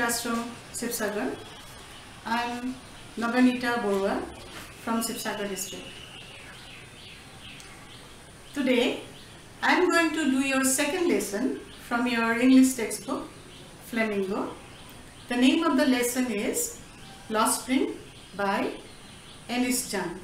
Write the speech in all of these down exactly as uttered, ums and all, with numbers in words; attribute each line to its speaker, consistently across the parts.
Speaker 1: Classroom, Sibsagar. I am Nabanita Borua from Sibsagar district. Today, I am going to do your second lesson from your English textbook, Flamingo. The name of the lesson is Lost Spring by Ennis Jung.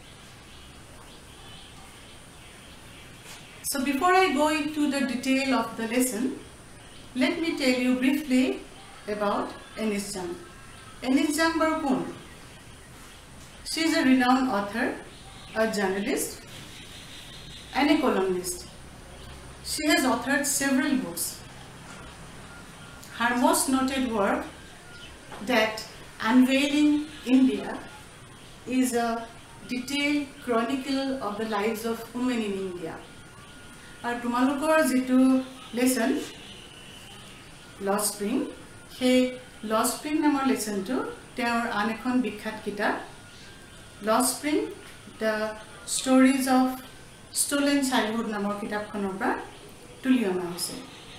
Speaker 1: So before I go into the detail of the lesson, let me tell you briefly about Ennis Jung. Ennis Jung Barkun. She is a renowned author, a journalist, and a columnist. She has authored several books. Her most noted work, that Unveiling India, is a detailed chronicle of the lives of women in India. Our tumalukor jitu lesson Lost Spring, he Lost Spring namor lesson to teor anekhon bikhat kitab Lost Spring, the stories of stolen childhood namor kitab khonor pra tuli ona hoise.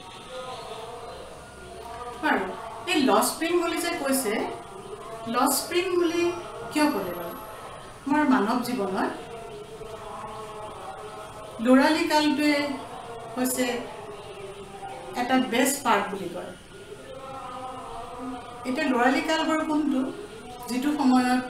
Speaker 1: Baru ei Lost Spring boli je koise Lost Spring boli kyo kole baru mar manav jibanot lorali kaltoe hoise eta best part boli koy. Eta lorali kal bar kuntu jitu samoyot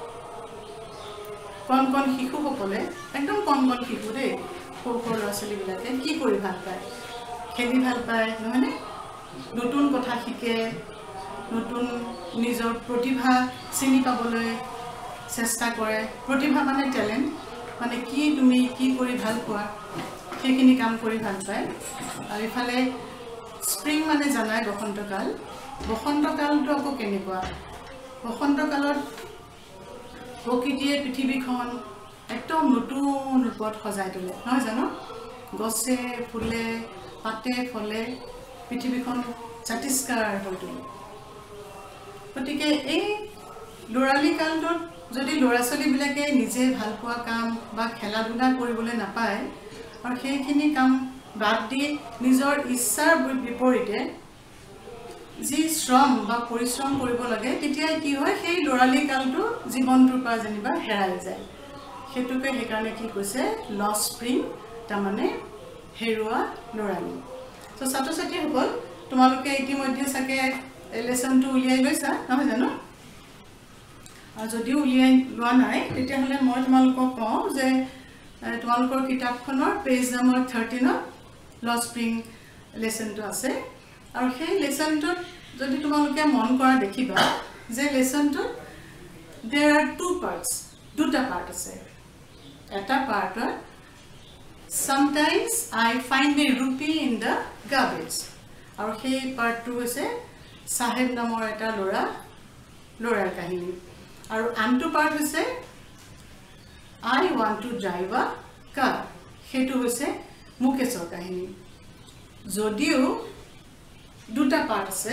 Speaker 1: kon kon শিশু সকলে একদম kon kon শিশু রে সৰু ল'ৰা-ছোৱালী বিলাকে কি কৰি ভাল পায়, খেলি ভাল পায় মানে নতুন কথা শিকে, নতুন নিজৰ প্ৰতিভা চিনি পাবলৈ চেষ্টা কৰে। প্ৰতিভা মানে ট্যালেন্ট, মানে কি তুমি কি কৰি ভাল পোৱা সেইখিনি কাম কৰি ভাল পায়। আৰু ইফালে স্প্ৰিং মানে জানাই বসন্তকাল। বসন্তকালটো আকৌ কেনেকুৱা, বসন্তকালত প্ৰকৃতিয়ে পৃথিৱীখন একদম নতুন ৰূপত সজাই তোলে নহয় জানো। গছে ফুলে পাতে ফলে পৃথিৱীখন চাটিস্কাৰ হৈ তোলে। গতিকে এই লৰালি কালটোত যদি ল'ৰা-ছোৱালী বিলাকে নিজে ভাল পোৱা কাম বা খেলা ধূলা কৰিবলৈ নাপায় আৰু সেইখিনি কাম বাদ দি নিজৰ ইচ্ছাৰ বিপৰীতে যি শ্ৰম বা পৰিশ্ৰম কৰিব লাগে, তেতিয়া কি হয় সেই লৰালি কালটো জীৱনটোৰ পৰা যেনিবা হেৰাই যায়। হেতুকে হেকাৰণে কি কৈছে লষ্ট স্প্ৰিং, তাৰ মানে হেৰুৱা লৰালি। তো ছাত্ৰ ছাত্ৰী সকল, তোমালোকে ইতিমধ্যে চাগে লেসনটো উলিয়াই লৈছা নহয় জানো। আৰু যদি উলিয়াই লোৱা নাই তেতিয়াহ'লে মই তোমালোকক কওঁ যে তোমালোকৰ কিতাপখনৰ page number thirteen lost spring লেসনটো আছে। আৰু সেই লেসনটোত যদি তোমালোকে মন কৰা দেখিবা যে লেসনটোত there are two parts, দুটা পাৰ্ট আছে। এটা পাৰ্টত sometimes I find a rupee in the garbage, আৰু সেই পাৰ্টটো হৈছে সাহেব নামৰ এটা ল'ৰা ল'ৰাৰ কাহিনী। আৰু আনটো পাৰ্ট হৈছে I want to drive a car, সেইটো হৈছে মুকেশৰ কাহিনী। যদিও দুটা পাৰ্ট আছে,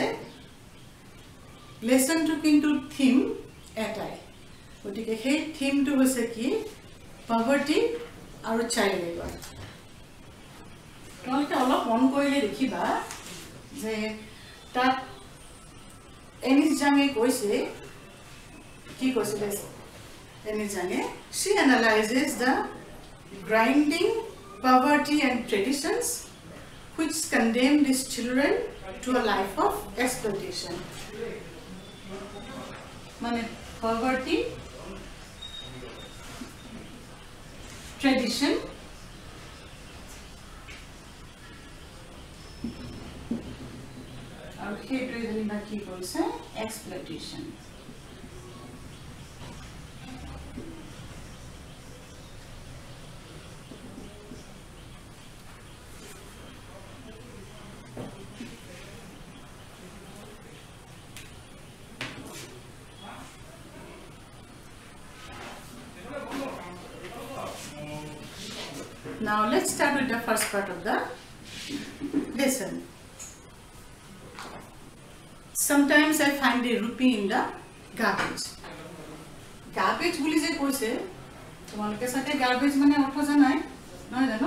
Speaker 1: লেসনটো কিন্তু থিম এটাই। গতিকে সেই থিমটো হৈছে কি পভাৰ্টি আৰু চাইল্ড লেবাৰ। তোমালোকে অলপ মন কৰিলে দেখিবা যে তাত এনিছ জাঙে কৈছে কি কৈছিলে। এনিছ জাঙে she analyzes the grinding poverty and traditions which condemn these children to a life of exploitation. মানে poverty, tradition, আৰু সেইটোৱে যেনিবা কি কৈছে exploitation. Now let's start with the first part of the lesson. Sometimes I find a rupee in the garbage. Garbage বুলি যে কৈছে, তোমালোকে সাথে garbage মানে অৰ্থ জানাই নহয় জানো।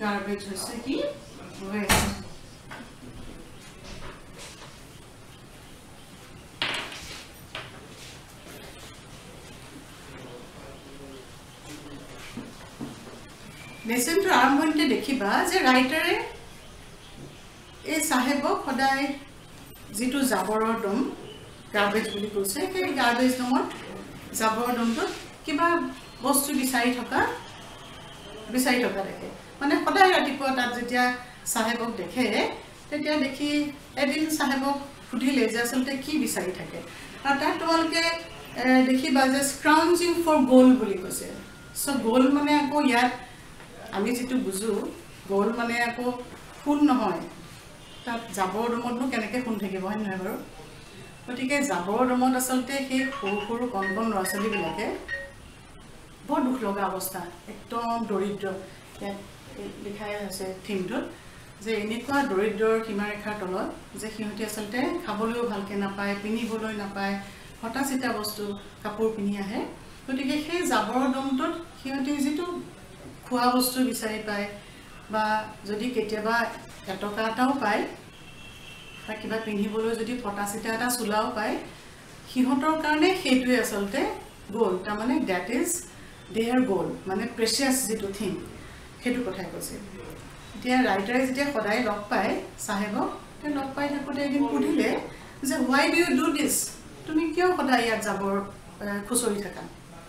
Speaker 1: গাৰ্বেজ হৈছে কি ওয়েস্ট লেসনটো আৰম্ভণিতে দেখিবা যে ৰাইটাৰে এই সাহেবক সদায় যেটো জাবৰৰ দম গাৰ্বেজ বুলি কৈছে সেই গাৰ্বেজ দমত জাবৰৰ দমটো কিবা বস্তু বিচাৰি থকা বিচাৰি থকা দেখে মানে সদায় ৰাতিপুৱা তাত যেতিয়া সাহেবক দেখে তেতিয়া দেখি এদিন সাহেবক সুধিলে যে আসলতে কি বিচাৰি থাকে আৰু তাত তোমালোকে দেখিবা যে স্ক্ৰাউঞ্জিং ফৰ গোল্ড বুলি কৈছে সো গোল্ড মানে আকৌ ইয়াত আমি যেটো বুজো গোল্ড মানে আকৌ খুন নহয় তাত জাবৰ দমতনো কেনেকৈ খুন থাকিব হয় নহয় বাৰু গতিকে জাবৰ দমত আসলতে সেই সৰু সৰু কণ কণ ল'ৰা ছোৱালীবিলাকে বৰ দুখ লগা অৱস্থা একদম দৰিদ্ৰ লিখাই আছে থিমটোত যে এনেকুৱা দৰিদ্ৰৰ সীমাৰেখাৰ তলত যে সিহঁতে আসলতে খাবলৈও ভালকৈ নাপায় পিন্ধিবলৈ নাপায় হতা চিতা বস্তু কাপোৰ পিন্ধি আহে গতিকে সেই জাবৰ দমটোত সিহঁতে যেটো খোৱা বস্তু বিচাৰি পায় বা যদি কেতিয়াবা এটকা এটাও পায় বা কিবা পিন্ধিবলৈ যদি ফটা চিটা এটা চুলাও পায় সিহঁতৰ কাৰণে সেইটোৱে আসলতে গোল তাৰ মানে দ্যাট ইজ দেয়াৰ গোল মানে প্ৰেচিয়াছ যেটো থিং সেইটো কথাই কৈছে এতিয়া ৰাইটাৰে যেতিয়া সদায় লগ পায় সাহেবক তে লগ পাই থাকোঁতে এদিন সুধিলে যে why do you do this তুমি কিয় সদায় ইয়াত যাবৰ খুচৰি থাকা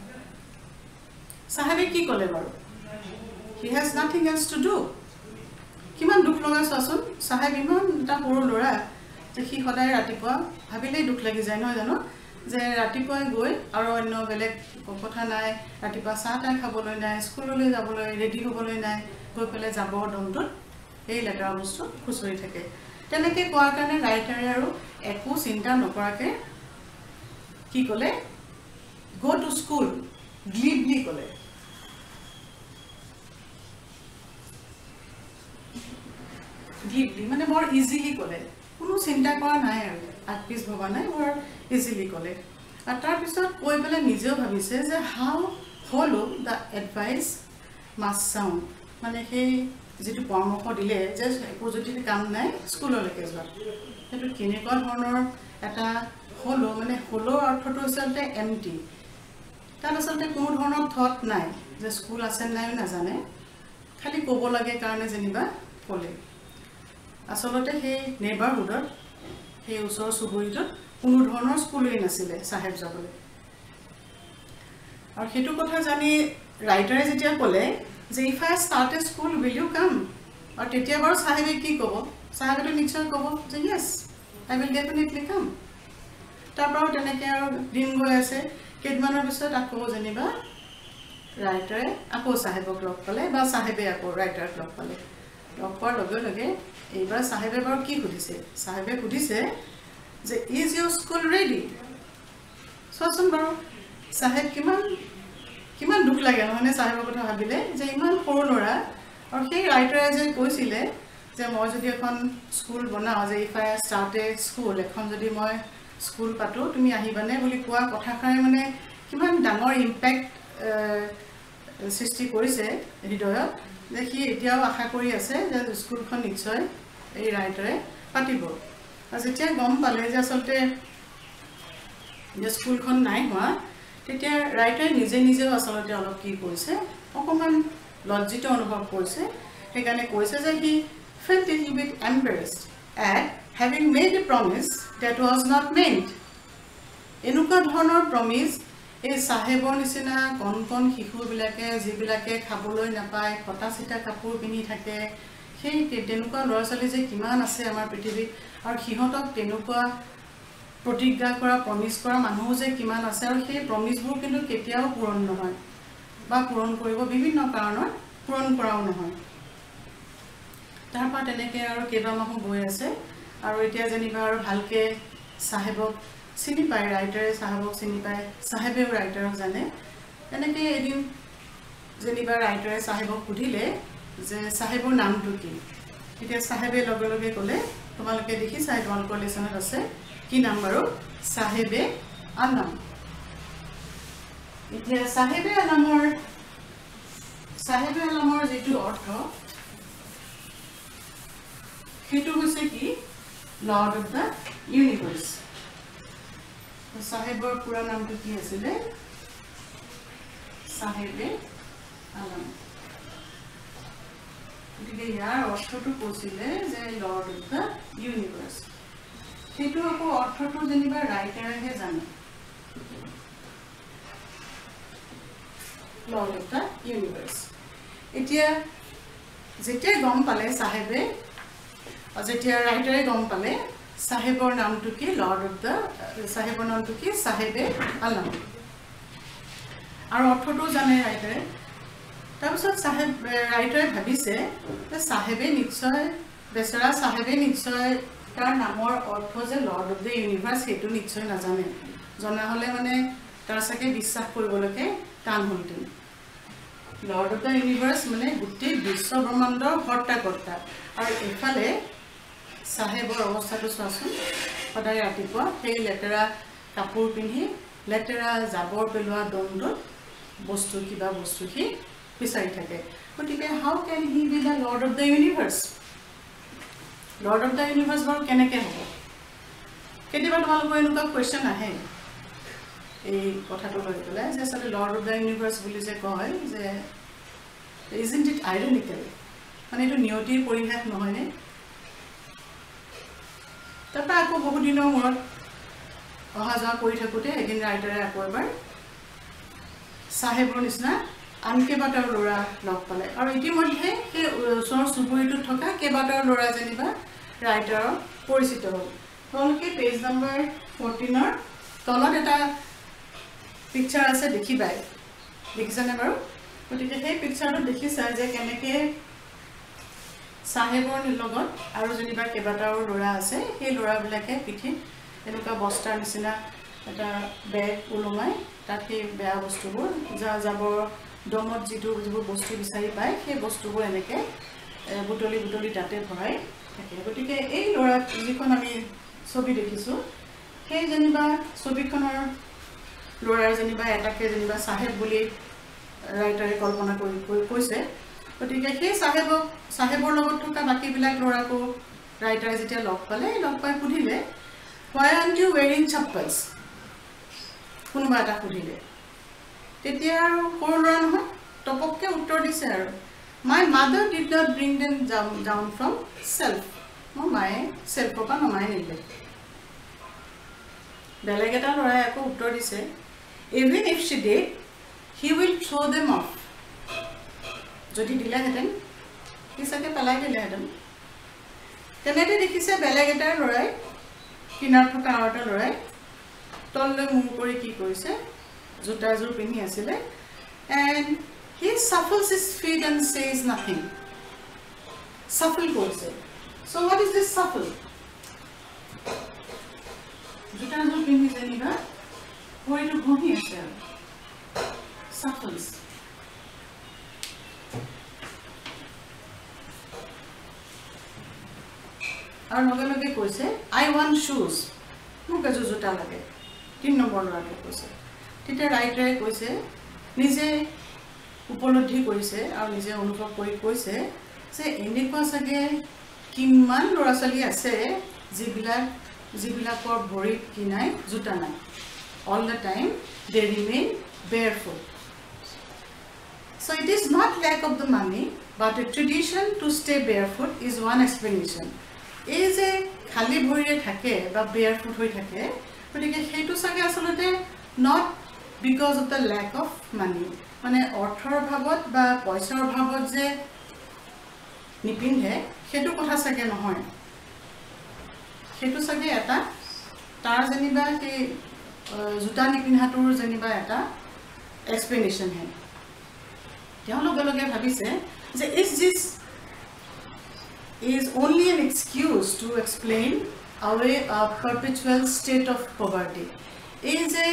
Speaker 1: সাহেবে কি ক'লে বাৰু he has nothing else to do কিমান দুখ লগা চোৱাচোন সাহেব ইমান এটা সৰু ল'ৰা যে সি সদায় ৰাতিপুৱা ভাবিলেই দুখ লাগি যায় নহয় জানো যে ৰাতিপুৱাই গৈ আৰু অন্য বেলেগ কথা নাই ৰাতিপুৱা চাহ তাহ খাবলৈ নাই স্কুললৈ যাবলৈ ৰেডি হ'বলৈ নাই গৈ পেলাই জাবৰ দমটোত এই লেতেৰা বস্তু খুচৰি থাকে তেনেকৈ কোৱাৰ কাৰণে ৰাইটাৰে আৰু একো চিন্তা নকৰাকৈ কি ক'লে গো টু স্কুল গ্লিবলি ক'লে গ্লিবলি মানে বৰ ইজিলি ক'লে কোনো চিন্তা কৰা নাই আৰু আগপিছ ভবা নাই বৰ ইজিলি ক'লে আৰু তাৰপিছত কৈ পেলাই নিজেও ভাবিছে যে how follow the advice must sound মানে সেই যেটো পৰামৰ্শ দিলে যে একো যদি কাম নাই স্কুললৈকে যোৱা সেইটো কেনেকুৱা ধৰণৰ এটা হলো মানে হলো অৰ্থটো আচলতে এমটি তাত আচলতে কোনো ধৰণৰ থট নাই যে স্কুল আছে নাই নাজানে খালি ক'ব লাগে কাৰণে যেনিবা ক'লে আসলতে সেই নেবাৰহুডত সেই ওচৰ চুবুৰীটোত কোনো ধৰণৰ স্কুলেই নাছিলে সাহেব যাবলৈ আৰু সেইটো কথা জানি ৰাইটাৰে যেতিয়া ক'লে যে if I start a school will you come আৰু তেতিয়া বাৰু সাহেবে কি ক'ব সাহেবেতো নিশ্চয় ক'ব যে য়েছ আই উইল ডেফিনেটলি কাম তাৰপৰাও তেনেকৈ আৰু দিন গৈ আছে কেইদিনমানৰ পিছত আকৌ যেনিবা ৰাইটাৰে আকৌ সাহেবক লগ পালে বা সাহেবে আকৌ ৰাইটাৰক লগ পালে লগ পোৱাৰ লগে লগে এইবাৰ সাহেবে বাৰু কি সুধিছে সাহেবে সুধিছে যে ইজ ইউৰ স্কুল ৰেডি চোৱাচোন বাৰু সাহেব কিমান কিমান দুখ লাগে নহয়নে সাহেবৰ কথা ভাবিলে যে ইমান সৰু ল'ৰা আৰু সেই ৰাইটাৰে যে কৈছিলে যে মই যদি এখন স্কুল বনাওঁ যে if I start a school এখন যদি মই স্কুল পাতোঁ তুমি আহিবানে বুলি কোৱা কথাষাৰে মানে কিমান ডাঙৰ ইম্পেক্ট সৃষ্টি কৰিছে হৃদয়ত যে সি এতিয়াও আশা কৰি আছে যে স্কুলখন নিশ্চয় এই ৰাইটাৰে পাতিব আৰু যেতিয়া গম পালে যে আচলতে যে স্কুলখন নাই হোৱা তেতিয়া ৰাইটাৰে নিজে নিজেও আচলতে অলপ কি কৰিছে অকণমান লজ্জিত অনুভৱ কৰিছে সেইকাৰণে কৈছে যে সি felt a little bit embarrassed at having made a promise that was not meant এনেকুৱা ধৰণৰ প্ৰমিছ এই সাহেবৰ নিচিনা কণ কণ শিশুবিলাকে যিবিলাকে খাবলৈ নাপায় ফটা চিটা কাপোৰ পিন্ধি থাকে সেই তেনেকুৱা ল'ৰা ছোৱালী যে কিমান আছে আমাৰ পৃথিৱীত আৰু সিহঁতক তেনেকুৱা প্ৰতিজ্ঞা কৰা প্ৰমিছ কৰা মানুহ যে কিমান আছে আৰু সেই প্ৰমিছবোৰ কিন্তু কেতিয়াও পূৰণ নহয় বা পূৰণ কৰিব বিভিন্ন কাৰণত পূৰণ কৰাও নহয় তাৰপৰা তেনেকৈ আৰু কেইবামাহো গৈ আছে আৰু এতিয়া যেনিবা আৰু ভালকৈ সাহেবক চিনি পায় ৰাইটাৰে সাহেবক চিনি পায় সাহেবেও ৰাইটাৰক জানে এনেকৈ এদিন যেনিবা ৰাইটাৰে সাহেবক সুধিলে যে সাহেবৰ নামটো কি এতিয়া সাহেবে লগে লগে ক'লে তোমালোকে দেখিছা তোমালোকৰ লেচনত আছে কি নাম বাৰু সাহেবে আলম এতিয়া সাহেবে আলমৰ সাহেবে আলমৰ যেটো অৰ্থ সেইটো হৈছে কি লৰ্ড অফ দ্য ইউনিভাৰ্স সাহেবৰ পুৰা নামটো কি আছিল সাহেবে আলম গতিকে ইয়াৰ অৰ্থটো কৈছিলে যে লৰ্ড অফ দ্য ইউনিভাৰ্স সেইটো আকৌ অৰ্থটো যেনিবা ৰাইটাৰেহে জানে লৰ্ড অফ দ্য ইউনিভাৰ্স এতিয়া যেতিয়া গম পালে সাহেবে যেতিয়া ৰাইটাৰে গম পালে সাহেবৰ নামটো কি লৰ্ড অফ দ্য সাহেবৰ নামটো কি সাহেবে আলম আৰু অৰ্থটো জানে ৰাইটাৰে তাৰপিছত সাহেব ৰাইটাৰে ভাবিছে যে সাহেবে নিশ্চয় বেচৰা সাহেবে নিশ্চয় তাৰ নামৰ অৰ্থ যে লৰ্ড অফ দ্য ইউনিভাৰ্স সেইটো নিশ্চয় নাজানে জনা হলে মানে তাৰ সাকে বিশ্বাস কৰিবলৈকে টান হলতেন লৰ্ড অফ দ্য ইউনিভাৰ্স মানে গোটেই বিশ্ব ব্ৰহ্মাণ্ডৰ হৰ্তাকৰ্তা আৰু এফালে সাহেবৰ অৱস্থাটো চোৱাচোন সদায় ৰাতিপুৱা সেই লেতেৰা কাপোৰ পিন্ধি লেতেৰা জাবৰ পেলোৱা দণ্ডত বস্তু কিবা বস্তু সি বিচাৰি থাকে গতিকে how can he be the lord of the universe lord of the universe বাৰু কেনেকৈ হ'ব কেতিয়াবা তোমালোকৰ এনেকুৱা কুৱেশ্যন আহে এই কথাটো লৈ পেলাই যে আচলতে লৰ্ড অফ দ্য ইউনিভাৰ্স বুলি যে কয় যে ইজন্ট ইট আইৰনিকেল মানে এইটো নিয়তিৰ পৰিহাস নহয়নে তাৰপৰা আকৌ বহু দিনৰ মূৰত অহা যোৱা কৰি থাকোঁতে এদিন ৰাইটাৰে আকৌ এবাৰ সাহেবৰ নিচিনা আন কেইবাটাও ল'ৰা লগ পালে আৰু ইতিমধ্যে সেই ওচৰৰ চুবুৰীটোত থকা কেইবাটাও ল'ৰা যেনিবা ৰাইটাৰৰ পৰিচিত হ'ল তেওঁলোকে পেজ নম্বৰ ফৰ্টিনৰ তলত এটা পিকচাৰ আছে দেখিবাই দেখিছানে বাৰু গতিকে সেই পিকচাৰটো দেখিছা যে কেনেকৈ সাহেবৰ লগত আৰু যেনিবা কেইবাটাও ল'ৰা আছে সেই ল'ৰাবিলাকে পিঠিত এনেকুৱা বস্তাৰ নিচিনা এটা বেগ ওলমাই তাত সেই বেয়া বস্তুবোৰ যা যাবৰ দমত যিটো যিবোৰ বস্তু বিচাৰি পায় সেই বস্তুবোৰ এনেকৈ বুটলি বুটলি তাতে ভৰাই থাকে গতিকে এই ল'ৰা যিখন আমি ছবি দেখিছোঁ সেই যেনিবা ছবিখনৰ ল'ৰাৰ যেনিবা এটাকে যেনিবা সাহেব বুলি ৰাইটাৰে কল্পনা কৰি কৈছে গতিকে সেই সাহেবক সাহেবৰ লগত থকা বাকীবিলাক ল'ৰাকো ৰাইটাৰে যেতিয়া লগ পালে লগ পাই সুধিলে why aren't you wearing chappals কোনোবা এটা সুধিলে তেতিয়া আৰু সৰু ল'ৰা নহয় টপককৈ উত্তৰ দিছে আৰু my mother did not bring them down, down from self মোৰ মায়ে চেল্ফৰ পৰা নমাই নিলে বেলেগ এটা ল'ৰাই আকৌ উত্তৰ দিছে even if she did he will throw them off যদি দিলেহেঁতেন সি চাগে পেলাই দিলেহেঁতেন তেনেকৈ দেখিছে বেলেগ এটাৰ ল'ৰাই কিনাৰত থকা আৰু এটা ল'ৰাই তললৈ মূৰ কৰি কি কৰিছে জোতাযোৰ পিন্ধি আছিলে and he shuffles his feet and says nothing shuffle কৰিছে so what is this shuffle জোতাযোৰ পিন্ধি যেনিবা ভৰিটো ঘঁহি আছে আৰু shuffles আৰু লগে লগে কৈছে I want shoes মোক এযোৰ জোতা লাগে তিন নম্বৰ ল'ৰাটোৱে কৈছে তেতিয়া ৰাইটাৰে কৈছে নিজে উপলব্ধি কৰিছে আৰু নিজে অনুভৱ কৰি কৈছে যে এনেকুৱা চাগে কিমান ল'ৰা ছোৱালী আছে যিবিলাক যিবিলাকৰ ভৰিত কিনাই জোতা নাই all the time they remain barefoot so it is not lack of the money but a tradition to stay barefoot is one explanation এই যে খালি ভৰিৰে থাকে বা বেয়াৰফুট হৈ থাকে গতিকে সেইটো চাগে আচলতে not because of the lack of money মানে অৰ্থৰ অভাৱত বা পইচাৰ অভাৱত যে নিপিন্ধে সেইটো কথা চাগে নহয় সেইটো চাগে এটা তাৰ যেনিবা সেই জোতা নিপিন্ধাটোৰ যেনিবা এটা এক্সপ্লেনেশ্যন হে তেওঁ লগে লগে ভাবিছে যে is this is only an excuse to explain away a perpetual state of poverty. Is a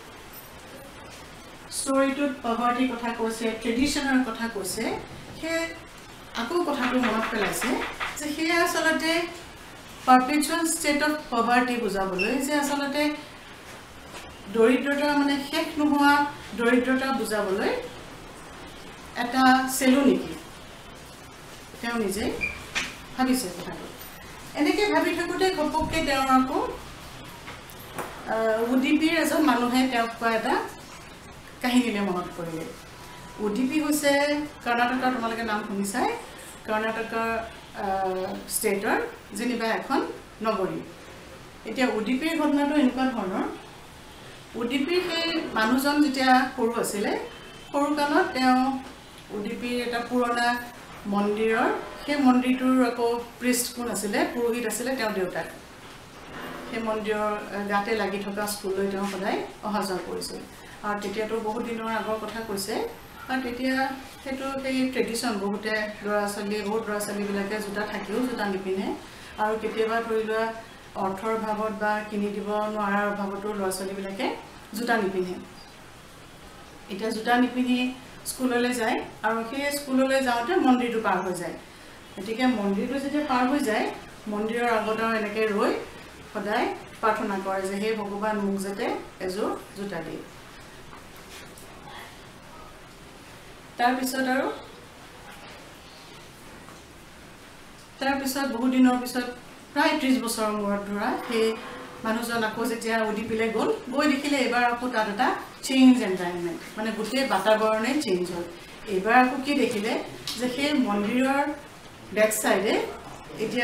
Speaker 1: story to poverty kotha kose, traditional kotha kose, he ako kotha to monot pelaise, je he asalate perpetual state of poverty bujabole, je asalate doridrota mane shek nohoa doridrota bujabole eta seluniki. Tell me je ভাবিছে কথাটো এনেকৈ ভাবি থাকোঁতে ঘপককৈ তেওঁ আকৌ উডিপিৰ এজন মানুহে তেওঁক কোৱা এটা কাহিনীলৈ মনত পৰিলে। উডিপি হৈছে কৰ্ণাটকৰ, তোমালোকে নাম শুনিছাই, কৰ্ণাটকৰ ষ্টেটৰ যেনিবা এখন নগৰী। এতিয়া উডিপিৰ ঘটনাটো এনেকুৱা ধৰণৰ, উডিপিৰ সেই মানুহজন যেতিয়া সৰু আছিলে, সৰুকালত তেওঁ উডিপিৰ এটা পুৰণা মন্দিৰৰ, সেই মন্দিৰটোৰ আকৌ প্ৰিষ্ট কোন আছিলে, পুৰোহিত আছিলে তেওঁৰ দেউতাক। সেই মন্দিৰৰ গাতে লাগি থকা স্কুললৈ তেওঁ সদায় অহা যোৱা কৰিছিল। আৰু তেতিয়াতো বহুত দিনৰ আগৰ কথা কৈছে, আৰু তেতিয়া সেইটো সেই ট্ৰেডিশ্যন, বহুতে ল'ৰা ছোৱালী বহুত ল'ৰা ছোৱালীবিলাকে জোতা থাকিও জোতা নিপিন্ধে, আৰু কেতিয়াবা ধৰি লোৱা অৰ্থৰ অভাৱত বা কিনি দিব নোৱাৰাৰ অভাৱতো ল'ৰা ছোৱালীবিলাকে জোতা নিপিন্ধে। এতিয়া জোতা নিপিন্ধি স্কুললৈ যায়, আৰু সেই স্কুললৈ যাওঁতে মন্দিৰটো পাৰ হৈ যায়। গতিকে মন্দিৰটো যেতিয়া পাৰ হৈ যায়, মন্দিৰৰ আগত আৰু এনেকৈ ৰৈ সদায় প্ৰাৰ্থনা কৰে যে হে ভগৱান, মোক যাতে এযোৰ জোতা দিয়ে। তাৰপিছত আৰু তাৰপিছত বহুত দিনৰ পিছত প্ৰায় ত্ৰিছ বছৰৰ মূৰত ধৰা সেই মানুহজন আকৌ যেতিয়া উডিপিলৈ গ'ল, গৈ দেখিলে এইবাৰ আকৌ তাত এটা চেঞ্জ এনভাইৰনমেণ্ট, মানে গোটেই বাতাবৰণেই চেঞ্জ হ'ল। এইবাৰ আকৌ কি দেখিলে যে সেই মন্দিৰৰ বেক চাইডে এতিয়া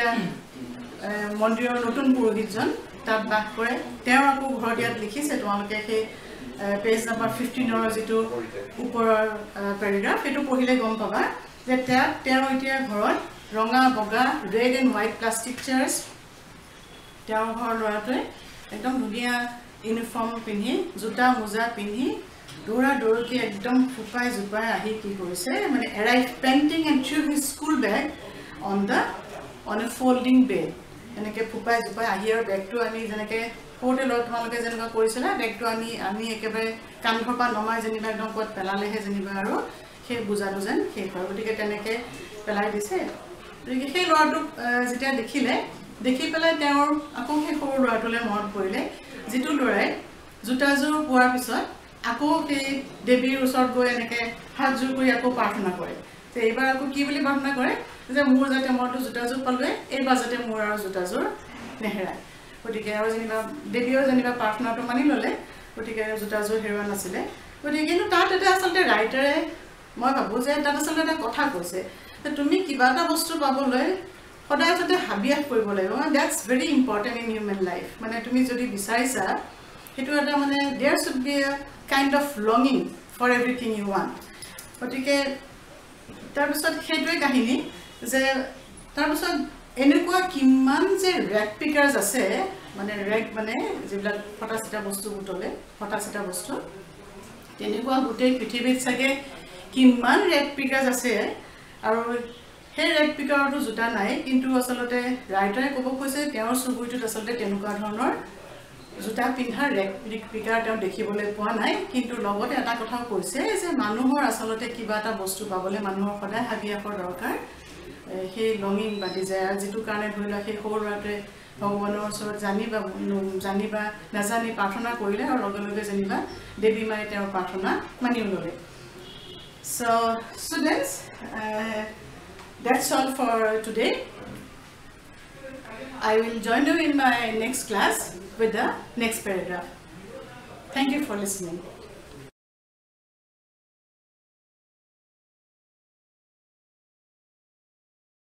Speaker 1: মন্দিৰৰ নতুন পুৰোহিতজন তাত বাস কৰে। তেওঁ আকৌ ঘৰত ইয়াত লিখিছে, তোমালোকে সেই পেজ নাম্বাৰ ফিফটিনৰ যিটো ওপৰৰ পেৰাগ্ৰাফ, সেইটো পঢ়িলে গম পাবা যে তাত তেওঁ এতিয়া ঘৰত ৰঙা বগা red and white plastic chairs, তেওঁৰ ঘৰৰ ল'ৰাটোৱে একদম ধুনীয়া ইউনিফৰ্ম পিন্ধি, জোতা মোজা পিন্ধি দৌৰা দৌৰকৈ একদম ফুপাই জোপাই আহি কি কৰিছে, মানে arrive painting and through his school bag on the on a folding bed. এনেকৈ ফুপাই জোপাই আহি আৰু বেগটো আনি, যেনেকৈ সৰুতে ল'ৰা তোমালোকে যেনেকুৱা কৰিছিলা, বেগটো আনি আমি একেবাৰে কান্ধৰ পৰা নমাই যেনিবা একদম ক'ত পেলালেহে যেনিবা আৰু সেই বোজাটো যেন শেষ হয়। গতিকে তেনেকৈ পেলাই দিছে। গতিকে সেই ল'ৰাটোক যেতিয়া দেখিলে, দেখি পেলাই তেওঁৰ আকৌ সেই সৰু ল'ৰাটোলৈ মনত পৰিলে, যিটো ল'ৰাই জোতাযোৰ পোৱাৰ পিছত আকৌ সেই দেৱীৰ ওচৰত গৈ এনেকৈ হাতযোৰ কৰি আকৌ প্ৰাৰ্থনা কৰে। তো এইবাৰ আকৌ কি বুলি প্ৰাৰ্থনা কৰে যে মোৰ যাতে মইতো জোতাযোৰ পালোৱে, এইবাৰ যাতে মোৰ আৰু জোতাযোৰ নেহেৰায়। গতিকে আৰু যেনিবা দেৱীয়েও যেনিবা প্ৰাৰ্থনাটো মানি ল'লে, গতিকে জোতাযোৰ হেৰুৱা নাছিলে। গতিকে কিন্তু তাত এটা আচলতে ৰাইটাৰে, মই ভাবোঁ যে তাত আচলতে এটা কথা কৈছে যে তুমি কিবা এটা বস্তু পাবলৈ সদায় আচলতে হাবিয়াস কৰিব লাগিব। That's very important in human life. মানে তুমি যদি বিচাৰিছা, সেইটো এটা মানে there should be a kind of লঙিং ফৰ এভৰিথিং ইউ ৱান্ট। গতিকে তাৰপিছত সেইটোৱে কাহিনী যে তাৰপিছত এনেকুৱা কিমান যে ৰেগ পিকাৰ্ছ আছে, মানে ৰেগ মানে যিবিলাক ফটা চিটা বস্তু বুটলে, ফটা চিটা বস্তু, তেনেকুৱা গোটেই পৃথিৱীত চাগে কিমান ৰেগ পিকাৰ্ছ আছে। আৰু সেই ৰেগ পিকাৰতো জোতা নাই, কিন্তু আচলতে ৰাইটাৰে ক'ব কৈছে তেওঁৰ চুবুৰীটোত আচলতে তেনেকুৱা ধৰণৰ জোতা পিন্ধা ৰেগ পিকাৰ তেওঁ দেখিবলৈ পোৱা নাই। কিন্তু লগতে এটা কথাও কৈছে যে মানুহৰ আচলতে কিবা এটা বস্তু পাবলৈ মানুহৰ সদায় হাবিয়াসৰ দৰকাৰ, সেই লঙিং বা ডিজায়াৰ, যিটো কাৰণে ধৰি লোৱা সেই সৰু ল'ৰাটোৱে ভগৱানৰ ওচৰত জানিবা জানিবা নাজানি প্ৰাৰ্থনা কৰিলে, আৰু লগে লগে যেনিবা দেৱী মায়ে তেওঁৰ প্ৰাৰ্থনা মানিও ল'লে। So students, uh, that's all for today. I will join you in my next class with the next paragraph. Thank you for listening.